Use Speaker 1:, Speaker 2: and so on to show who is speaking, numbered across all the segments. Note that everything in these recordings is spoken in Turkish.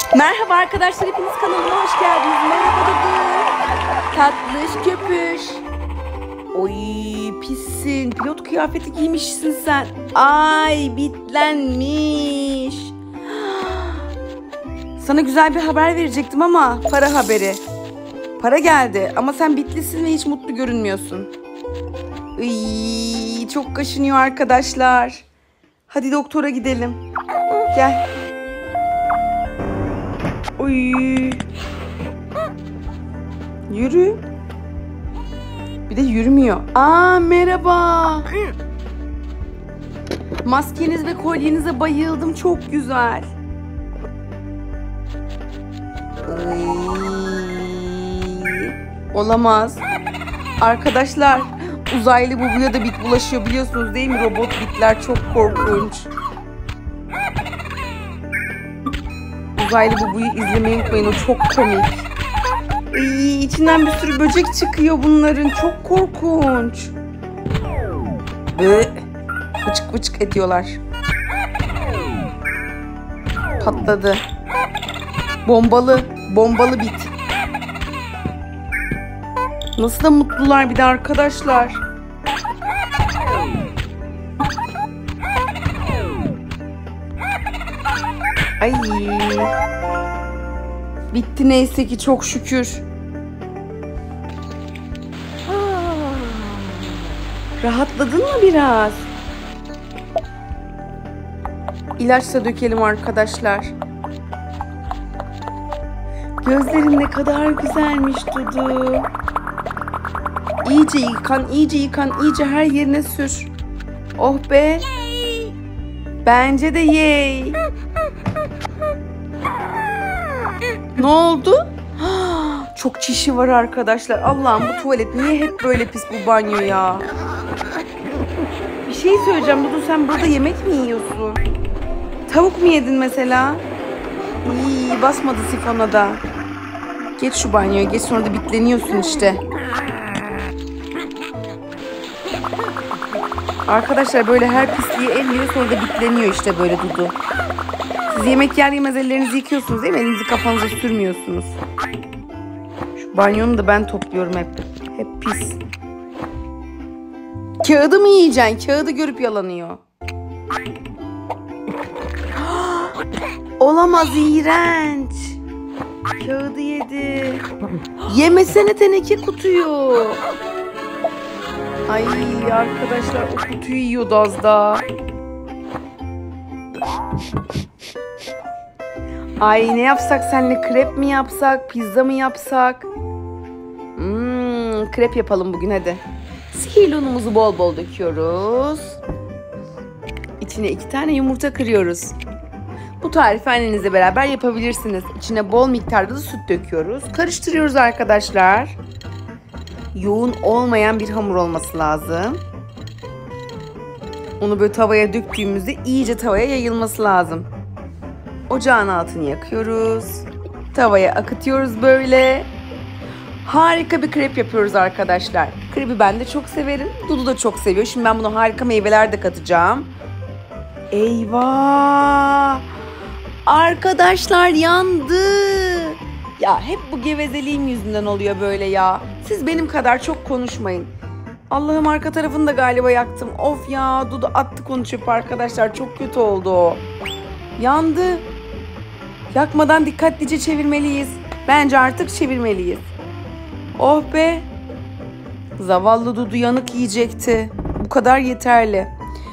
Speaker 1: Merhaba arkadaşlar, hepiniz kanalıma hoş geldiniz. Merhaba Dudu. Tatlış köpüş. Oy pissin. Pilot kıyafeti giymişsin sen. Ay bitlenmiş. Sana güzel bir haber verecektim ama para haberi. Para geldi ama sen bitlisin ve hiç mutlu görünmüyorsun. Iy, çok kaşınıyor arkadaşlar. Hadi doktora gidelim. Gel. Oy. Yürü. Bir de yürümüyor. Aa merhaba. Maskeniz ve kolyenize bayıldım. Çok güzel. Ay. Olamaz. Arkadaşlar uzaylı bubuya da bit bulaşıyor biliyorsunuz değil mi? Robot bitler çok korkunç. Uzaylı bubuyu izlemeyi unutmayın, o çok komik. İçinden bir sürü böcek çıkıyor bunların, çok korkunç. Bıçık bıçık ediyorlar. Patladı. Bombalı bit. Nasıl da mutlular bir de arkadaşlar. Ay. Bitti neyse ki, çok şükür. Rahatladın mı biraz? İlaç da dökelim arkadaşlar. Gözlerin ne kadar güzelmiş Dudu. İyice yıkan, iyice her yerine sür. Oh be. Bence de yey. Ne oldu? Çok çişi var arkadaşlar. Allah'ım bu tuvalet niye hep böyle pis, bu banyo ya? Bir şey söyleyeceğim Dudu, sen burada yemek mi yiyorsun? Tavuk mu yedin mesela? İyi, basmadı sifona da. Geç şu banyoya, geç, sonra da bitleniyorsun işte. Arkadaşlar böyle her pisliği elliyor, sonra da bitleniyor işte böyle Dudu. Siz yemek yer yemez ellerinizi yıkıyorsunuz değil mi? Elinizi kafanıza sürmüyorsunuz. Şu banyonu da ben topluyorum hep. Hep pis. Kağıdı mı yiyeceksin? Kağıdı görüp yalanıyor. Olamaz, iğrenç. Kağıdı yedi. Yemesene teneke kutuyu. Ay arkadaşlar, o kutuyu yiyordu az daha. Ay ne yapsak seninle, krep mi yapsak, pizza mı yapsak? Krep yapalım bugün hadi. Sihirli unumuzu bol bol döküyoruz. İçine 2 tane yumurta kırıyoruz. Bu tarifi annenizle beraber yapabilirsiniz. İçine bol miktarda da süt döküyoruz. Karıştırıyoruz arkadaşlar. Yoğun olmayan bir hamur olması lazım. Onu böyle tavaya döktüğümüzde iyice tavaya yayılması lazım. Ocağın altını yakıyoruz. Tavaya akıtıyoruz böyle. Harika bir krep yapıyoruz arkadaşlar. Krepi ben de çok severim. Dudu da çok seviyor. Şimdi ben buna harika meyveler de katacağım. Eyvah! Arkadaşlar yandı. Ya hep bu gevezeliğim yüzünden oluyor böyle ya. Siz benim kadar çok konuşmayın. Allah'ım, arka tarafını da galiba yaktım. Of ya, Dudu attı konu çöpe arkadaşlar. Çok kötü oldu o. Yandı. Yakmadan dikkatlice çevirmeliyiz. Bence artık çevirmeliyiz. Oh be. Zavallı Dudu yanık yiyecekti. Bu kadar yeterli.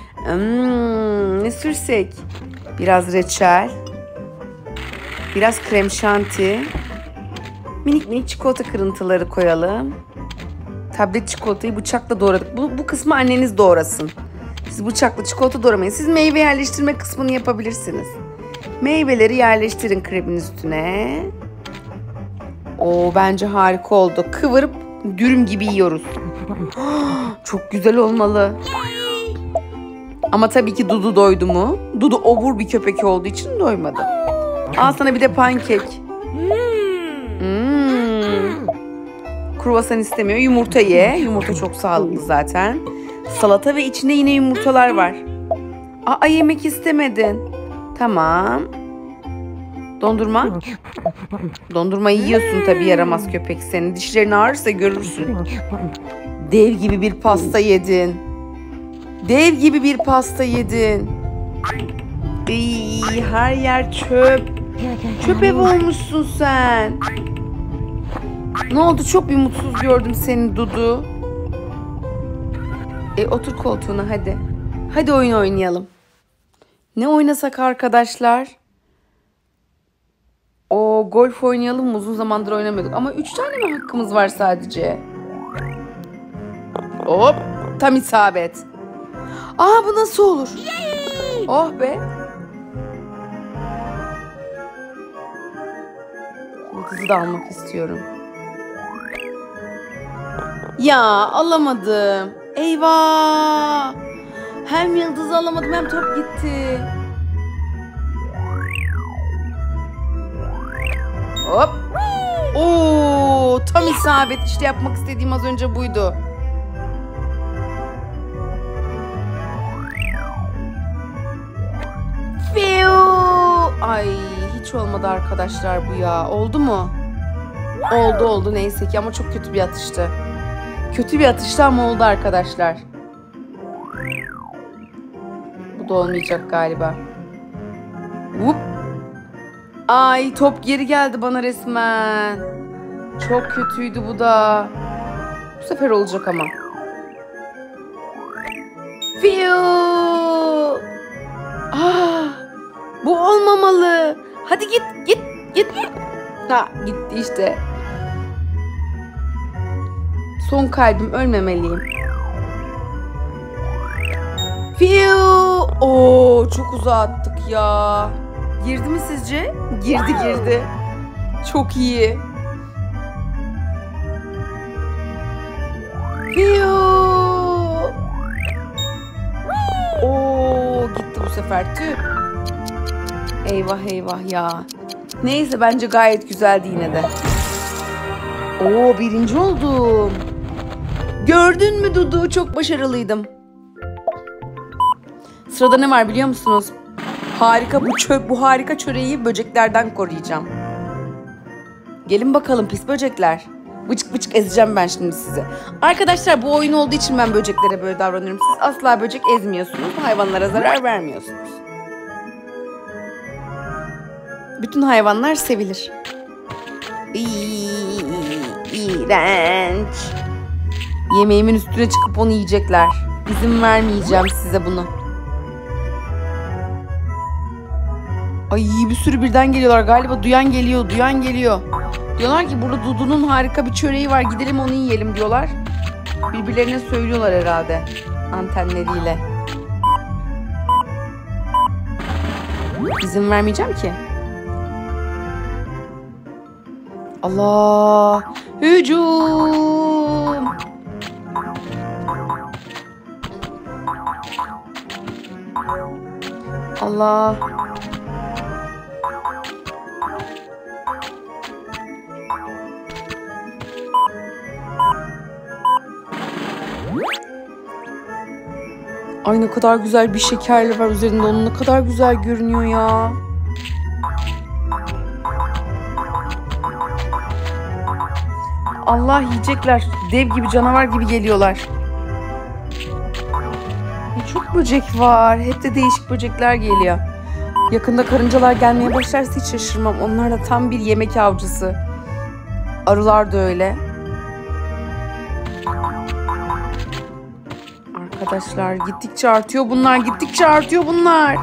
Speaker 1: Ne sürsek? Biraz reçel. Biraz krem şanti. Minik minik çikolata kırıntıları koyalım. Tablet çikolatayı bıçakla doğradık. Bu kısmı anneniz doğrasın. Siz bıçakla çikolata doğramayın. Siz meyve yerleştirme kısmını yapabilirsiniz. Meyveleri yerleştirin krebin üstüne. Oo, bence harika oldu. Kıvırıp dürüm gibi yiyoruz. Çok güzel olmalı. Ama tabii ki Dudu doydu mu? Dudu obur bir köpek olduğu için doymadı. Al sana bir de pankek. Kruvasan istemiyor. Yumurta ye. Yumurta çok sağlıklı zaten. Salata ve içinde yine yumurtalar var. Aa, yemek istemedin. Tamam. Dondurma. Dondurmayı yiyorsun tabii yaramaz köpek senin. Dişlerin ağrırsa görürsün. Dev gibi bir pasta yedin. Dev gibi bir pasta yedin. Her yer çöp. Çöp ev olmuşsun sen. Ne oldu? Çok bir mutsuz gördüm seni Dudu. Otur koltuğuna hadi. Hadi oyun oynayalım. Ne oynasak arkadaşlar? Golf oynayalım mı? Uzun zamandır oynamıyorduk. Ama 3 tane mi hakkımız var sadece? Hop. Tam isabet. Bu nasıl olur? Oh be. Yıldızı da almak istiyorum. Ya alamadım. Eyvah. Hem yıldızı alamadım hem top gitti. Hop. Tam isabet. İşte yapmak istediğim az önce buydu. Ay hiç olmadı arkadaşlar bu ya. Oldu mu? Oldu neyse ki ama çok kötü bir atıştı. Kötü bir atıştı ama oldu arkadaşlar. Bu da olmayacak galiba. Hop. Ay top geri geldi bana resmen. Çok kötüydü bu da. Bu sefer olacak ama. Bu olmamalı. Hadi git. Gitti işte. Son kalbim, ölmemeliyim. Çok uzağa attık ya. Girdi mi sizce? Girdi. Çok iyi. Gitti bu sefer. Tüh. Eyvah ya. Neyse bence gayet güzeldi yine de. Birinci oldum. Gördün mü Dudu? Çok başarılıydım. Sırada ne var biliyor musunuz? Bu harika çöreği böceklerden koruyacağım. Gelin bakalım pis böcekler. Bıçık bıçık ezeceğim ben şimdi sizi. Arkadaşlar bu oyun olduğu için ben böceklere böyle davranıyorum. Siz asla böcek ezmiyorsunuz. Hayvanlara zarar vermiyorsunuz. Bütün hayvanlar sevilir. İğrenç. Yemeğimin üstüne çıkıp onu yiyecekler. İzin vermeyeceğim size bunu. Ay bir sürü birden geliyorlar. Galiba duyan geliyor. Diyorlar ki burada Dudu'nun harika bir çöreği var. Gidelim onu yiyelim diyorlar. Birbirlerine söylüyorlar herhalde. Antenleriyle. İzin vermeyeceğim ki. Allah! Hücum! Allah! Ay ne kadar güzel bir şekerli var üzerinde. Onun ne kadar güzel görünüyor ya. Allah yiyecekler. Dev gibi canavar gibi geliyorlar. Çok böcek var. Hep de değişik böcekler geliyor. Yakında karıncalar gelmeye başlarsa hiç şaşırmam. Onlar da tam bir yemek avcısı. Arılar da öyle. Arkadaşlar gittikçe artıyor bunlar.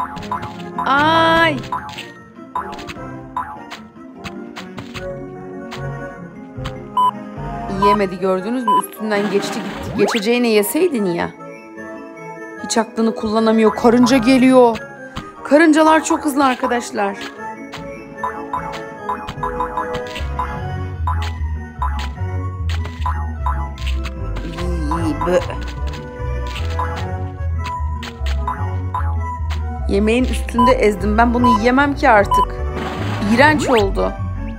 Speaker 1: Ay. Yemedi gördünüz mü? Üstünden geçti gitti. Geçeceğine yeseydin ya. Hiç aklını kullanamıyor. Karınca geliyor. Karıncalar çok hızlı arkadaşlar. Yemeğin üstünde ezdim. Ben bunu yiyemem ki artık. İğrenç oldu.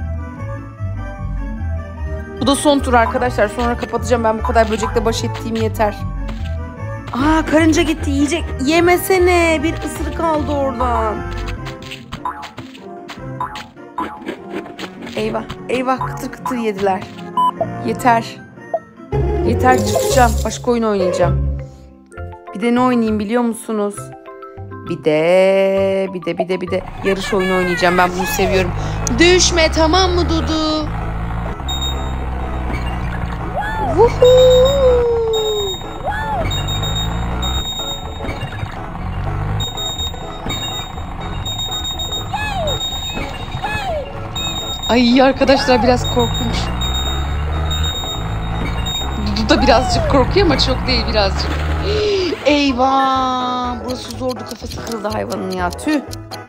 Speaker 1: Bu da son tur arkadaşlar. Sonra kapatacağım. Ben bu kadar böcekle baş ettiğim yeter. Karınca gitti. Yiyecek. Yemesene. Bir ısırık aldı oradan. Eyvah, eyvah, kıtır kıtır yediler. Yeter. Yeter, çıkacağım. Başka oyun oynayacağım. Bir de ne oynayayım biliyor musunuz? Bir de yarış oyunu oynayacağım. Ben bunu seviyorum. Düşme, tamam mı Dudu? Woohoo! Ay arkadaşlar, biraz korkunç. Dudu da birazcık korkuyor ama çok değil, birazcık. Eyvah! Burası zordu, kafası kırıldı hayvanın ya. Tüh!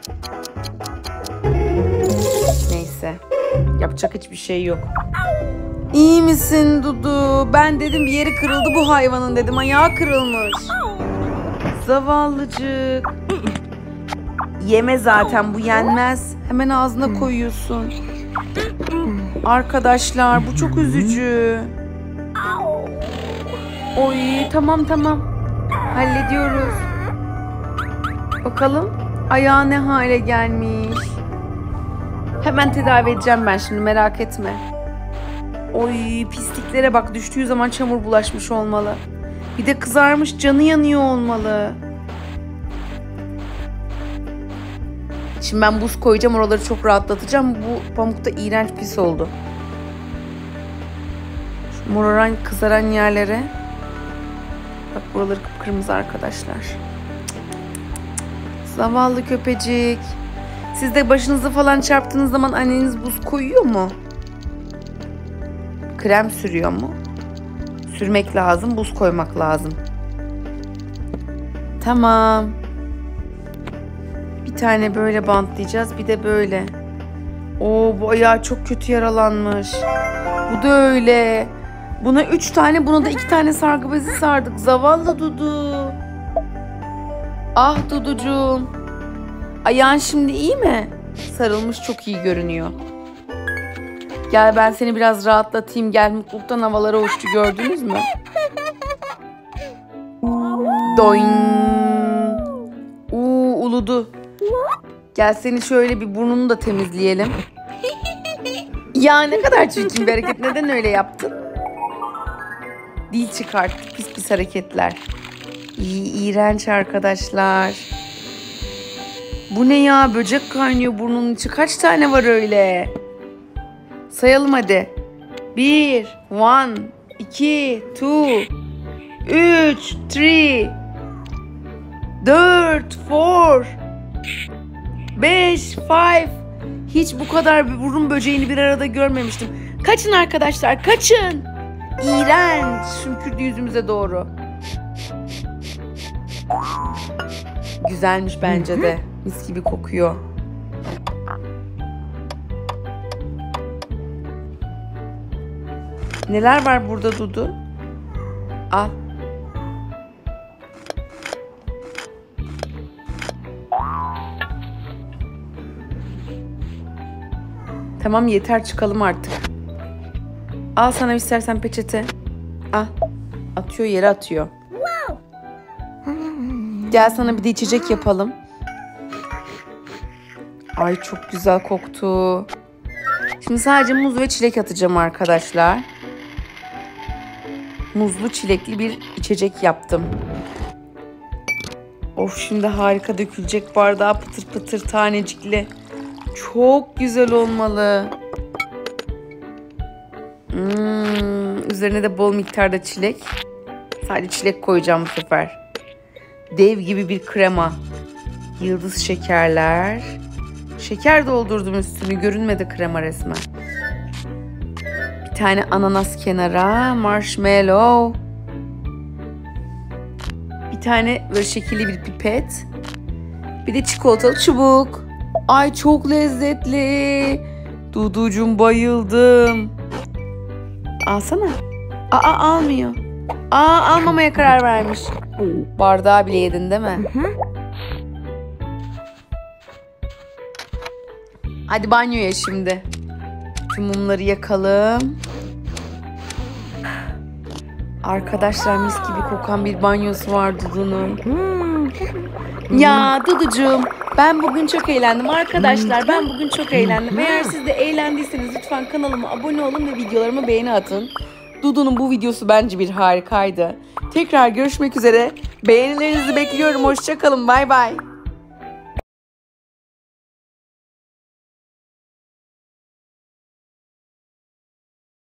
Speaker 1: Neyse. Yapacak hiçbir şey yok. İyi misin Dudu? Ben dedim bir yeri kırıldı bu hayvanın dedim. Ayağı kırılmış. Zavallıcık. Yeme zaten, bu yenmez. Hemen ağzına koyuyorsun. Arkadaşlar bu çok üzücü. Oy, tamam. Hallediyoruz. Bakalım ayağı ne hale gelmiş. Hemen tedavi edeceğim ben şimdi, merak etme. Oy, pisliklere bak, düştüğü zaman çamur bulaşmış olmalı. Bir de kızarmış, canı yanıyor olmalı. Şimdi ben buz koyacağım, oraları çok rahatlatacağım. Bu pamuk da iğrenç pis oldu. Şu moraran, kızaran yerlere. Bak buraları kıpkırmızı arkadaşlar. Zavallı köpecik. Siz de başınızı falan çarptığınız zaman anneniz buz koyuyor mu? Krem sürüyor mu? Sürmek lazım, buz koymak lazım. Tamam. Bir tane böyle bantlayacağız, bir de böyle. Oo, bu ayağı çok kötü yaralanmış. Bu da öyle. Buna 3 tane, buna da 2 tane sargı bezi sardık. Zavallı Dudu. Ah Duducuğum. Ayağın şimdi iyi mi? Sarılmış, çok iyi görünüyor. Gel ben seni biraz rahatlatayım. Gel, mutluluktan havalara uçtu, gördünüz mü? Doing. Uludu. Gel seni şöyle bir burnunu da temizleyelim. Ya ne kadar çirkin bir hareket. Neden öyle yaptın? Dil çıkart. Pis pis hareketler. İğrenç arkadaşlar. Bu ne ya? Böcek kaynıyor burnunun içi. Kaç tane var öyle? Sayalım hadi. 1, 2, 3, 4, 5, 5. Hiç bu kadar bir burun böceğini bir arada görmemiştim. Kaçın arkadaşlar, kaçın. İğrenç. Şümkürdü yüzümüze doğru. Güzelmiş bence de. Mis gibi kokuyor. Neler var burada Dudu? Al. Tamam, yeter, çıkalım artık. Al sana istersen peçete. Al. Atıyor, yere atıyor. Gel sana bir de içecek yapalım. Ay çok güzel koktu. Şimdi sadece muz ve çilek atacağım arkadaşlar. Muzlu çilekli bir içecek yaptım. Of, şimdi harika dökülecek bardağa, pıtır pıtır tanecikli. Çok güzel olmalı. Üzerine de bol miktarda çilek. Sadece çilek koyacağım bu sefer. Dev gibi bir krema. Yıldız şekerler. Şeker doldurdum üstünü. Görünmedi krema resmen. Bir tane ananas kenara. Marshmallow. Bir tane böyle şekilli bir pipet. Bir de çikolatalı çubuk. Ay çok lezzetli. Duducuğum, bayıldım. Alsana. Almıyor. Almamaya karar vermiş. Bardağı bile yedin değil mi? Hadi banyoya şimdi. Tüm mumları yakalım. Arkadaşlar mis gibi kokan bir banyosu var Dudu'nun. Ya Duducuğum, Ben bugün çok eğlendim arkadaşlar. Ben bugün çok eğlendim. Eğer siz de eğlendiyseniz lütfen kanalıma abone olun ve videolarıma beğeni atın. Dudu'nun bu videosu bence bir harikaydı. Tekrar görüşmek üzere. Beğenilerinizi bekliyorum. Hoşça kalın. Bay bay.